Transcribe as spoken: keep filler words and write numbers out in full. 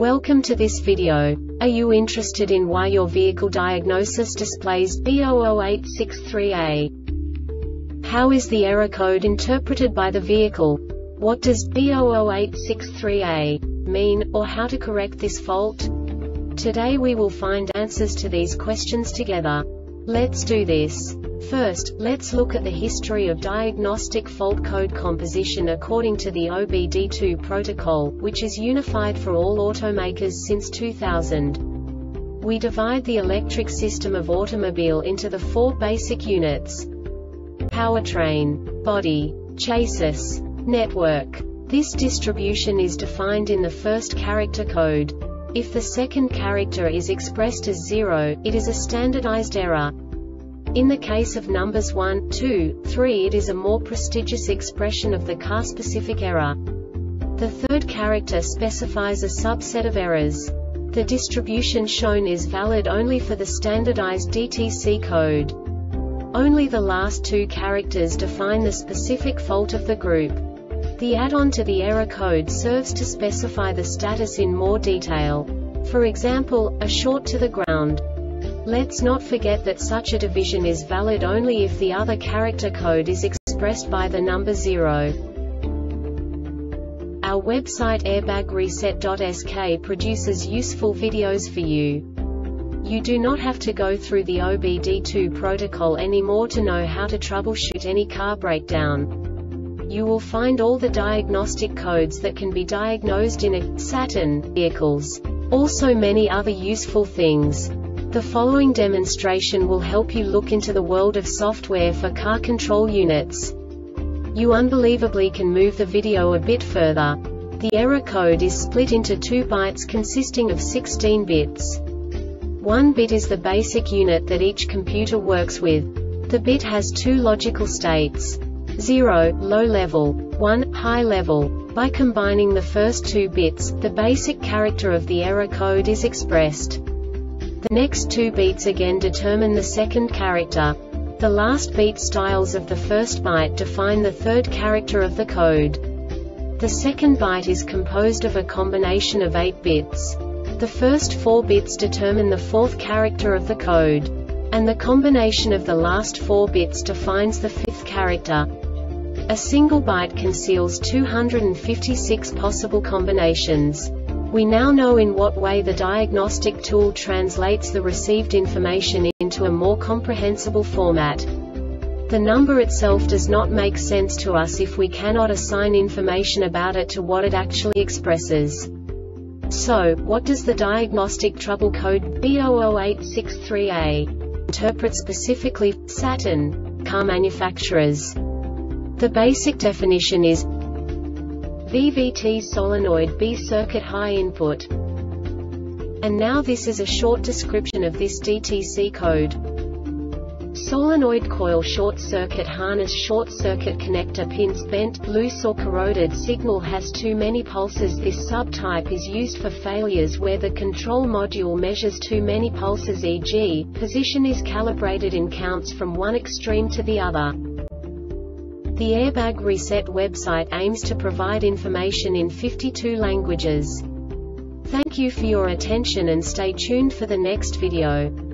Welcome to this video. Are you interested in why your vehicle diagnosis displays B zero zero eight six three A? How is the error code interpreted by the vehicle? What does B zero zero eight six three A mean, or how to correct this fault? Today we will find answers to these questions together. Let's do this. First, let's look at the history of diagnostic fault code composition according to the O B D two protocol, which is unified for all automakers since two thousand. We divide the electric system of automobile into the four basic units: powertrain, body, chassis, network. This distribution is defined in the first character code. If the second character is expressed as zero, it is a standardized error. In the case of numbers one, two, three, it is a more prestigious expression of the car-specific error. The third character specifies a subset of errors. The distribution shown is valid only for the standardized D T C code. Only the last two characters define the specific fault of the group. The add-on to the error code serves to specify the status in more detail. For example, a short to the ground. Let's not forget that such a division is valid only if the other character code is expressed by the number zero. Our website airbag reset dot S K produces useful videos for you. You do not have to go through the O B D two protocol anymore to know how to troubleshoot any car breakdown. You will find all the diagnostic codes that can be diagnosed in a Saturn vehicles. Also many other useful things. The following demonstration will help you look into the world of software for car control units. You unbelievably can move the video a bit further. The error code is split into two bytes consisting of sixteen bits. One bit is the basic unit that each computer works with. The bit has two logical states: zero, low level, one, high level. By combining the first two bits, the basic character of the error code is expressed. The next two beats again determine the second character. The last beat styles of the first byte define the third character of the code. The second byte is composed of a combination of eight bits. The first four bits determine the fourth character of the code. And the combination of the last four bits defines the fifth character. A single byte conceals two hundred fifty-six possible combinations. We now know in what way the diagnostic tool translates the received information into a more comprehensible format. The number itself does not make sense to us if we cannot assign information about it to what it actually expresses. So, what does the diagnostic trouble code B zero zero eight six three A interpret specifically for Saturn car manufacturers? The basic definition is V V T solenoid B circuit high input. And now this is a short description of this D T C code. Solenoid coil short circuit harness short circuit connector pins bent, loose or corroded signal has too many pulses. This subtype is used for failures where the control module measures too many pulses, for example, position is calibrated in counts from one extreme to the other. The Airbag Reset website aims to provide information in fifty-two languages. Thank you for your attention and stay tuned for the next video.